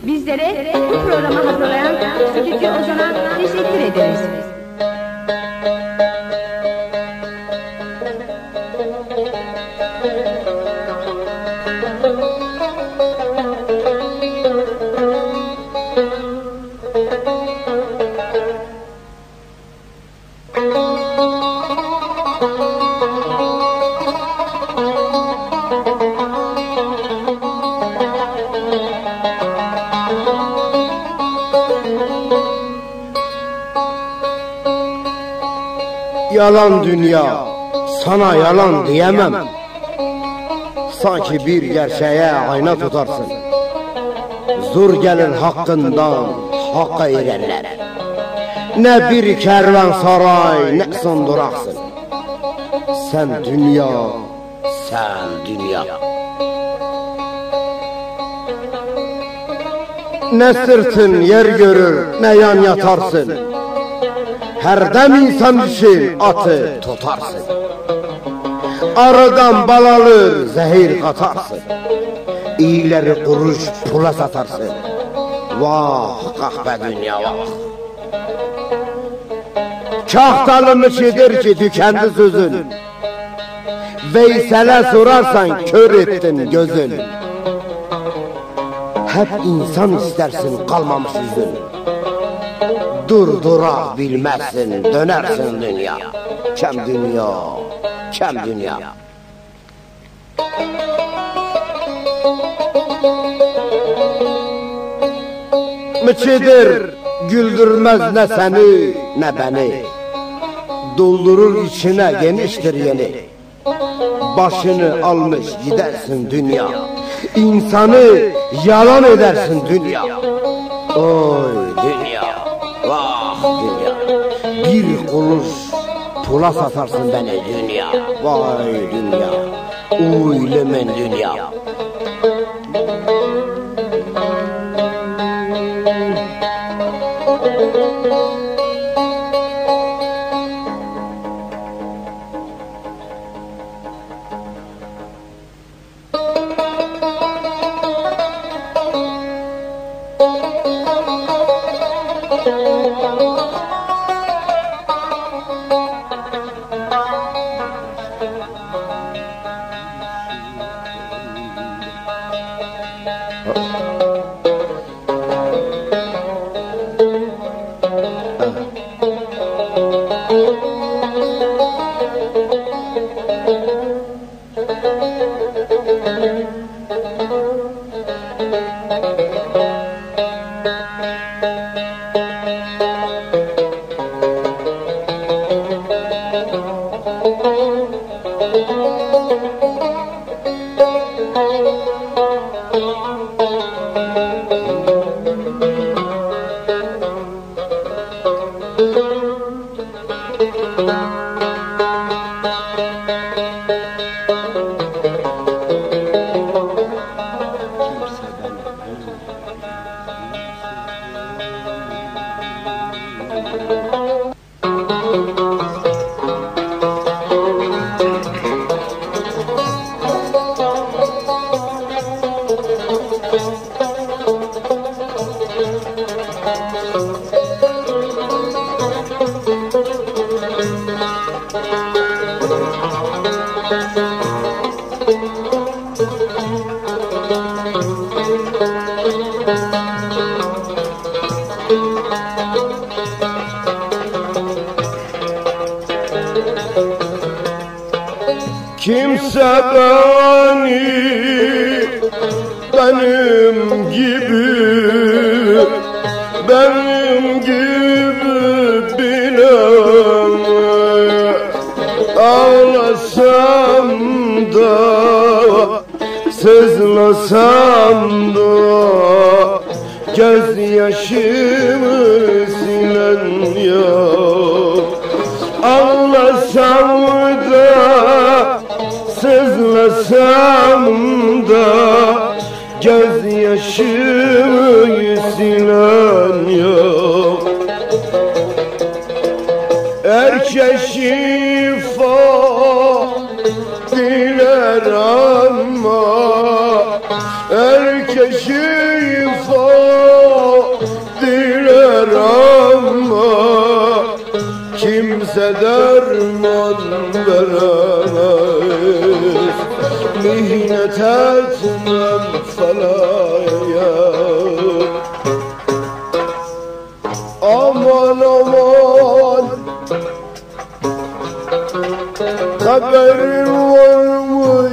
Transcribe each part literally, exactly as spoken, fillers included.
Bizlere bu programı hazırlayan Stüdyo Ozan'a teşekkür ederiz. Yalan dünya, sana yalan diyemem. Sanki bir gerçeğe ayna tutarsın. Zor gelir hakkından hakka erenler. Ne bir kervansaray, ne son duraksın. Sen dünya, sen dünya. Ne sırtın yer görür, ne yan yatarsın. Her dem insan için atı tutarsın. Aradan bal alır, zehir katarsın. İyileri kuruş pula satarsın. Vah kahpe dünya vah. Kahtalımı çedir ki tükendi sözün. Veysel'e sorarsan kör ettin gözün. Hep insan istersin kalmamış yüzün. Durdurak bilmezsin, dönersin dünya. Kem dünya, kem dünya. Mıçıdır, güldürmez ne seni ne beni. Doldurur içine geniştir yeni. Başını almış gidersin dünya. İnsanı yalan edersin dünya. Oy dünya, vah dünya. Bir kuruş pula satarsın beni dünya. Vay dünya, uylemen dünya. Kimse beni benim gibi, benim gibi bilemez. Ağlasam da, sızlasam da, gözyaşımı silen yok. Ağlasam da, sızlasam da, gözyaşımı silen yok. Erkek şifa diler ama erkek şifa derde derman veremez, mihnet etmem felaya. Aman aman, haberin var mı?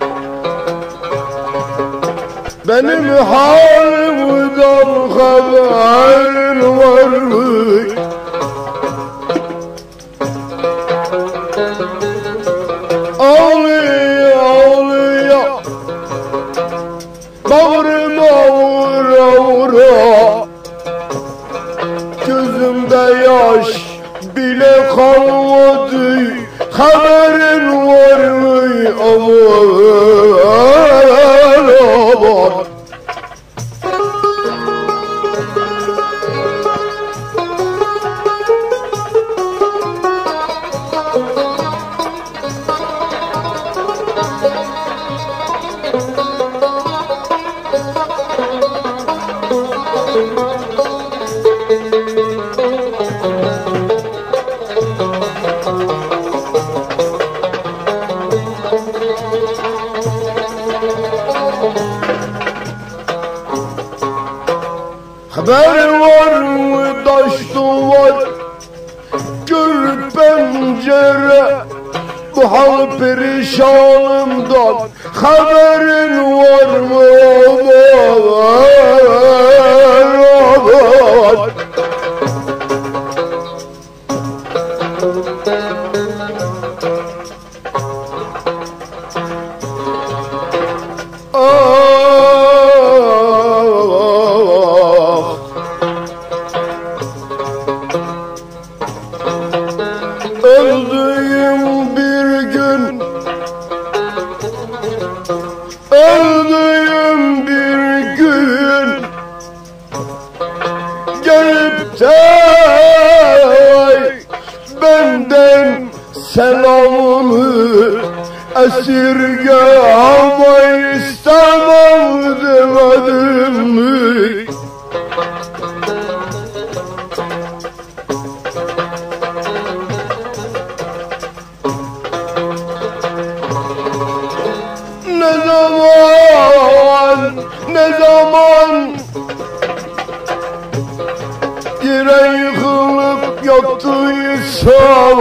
Benim halimden haberin var mı? Ağlıyor ağlıyor, bağrıma vura vura, gözümde yaş bile kalmadı. Haberin var mı? Aman aman. Haber var mı taş duvar, gül pencere, bu hal perişanımdan haberin var mı? Öldüğüm bir gün, öldüğüm bir gün, gelip de benden selamını esirge ama istemem demedim mi? Ne zaman, ne zaman yere yıkılıp yattıysam,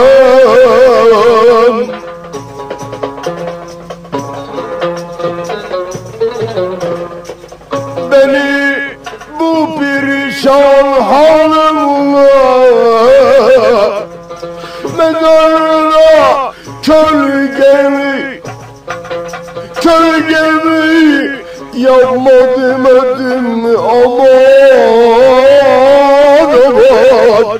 beni bu perişan halimle mezarına kölgemi Kölgemi yapma demedim mi? Aman aman.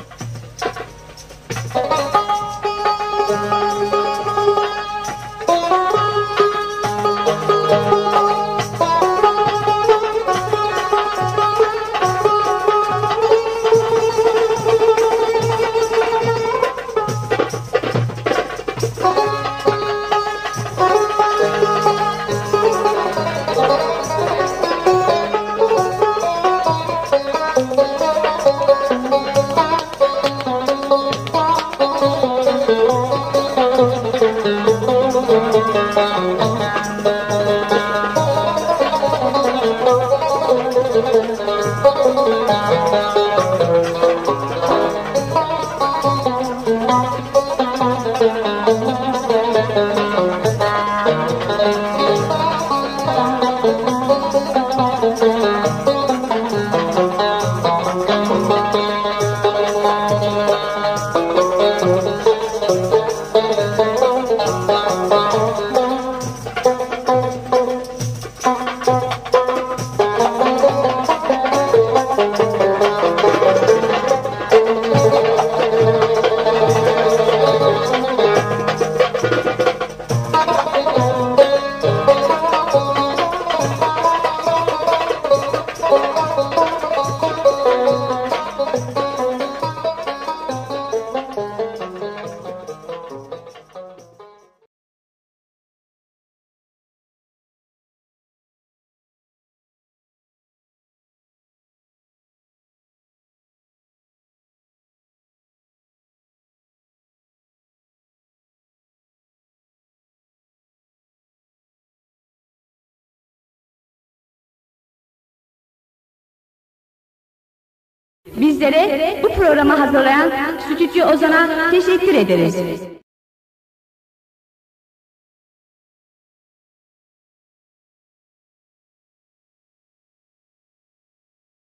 Bizlere bu programı hazırlayan Stüdyo Ozan'a teşekkür ederiz.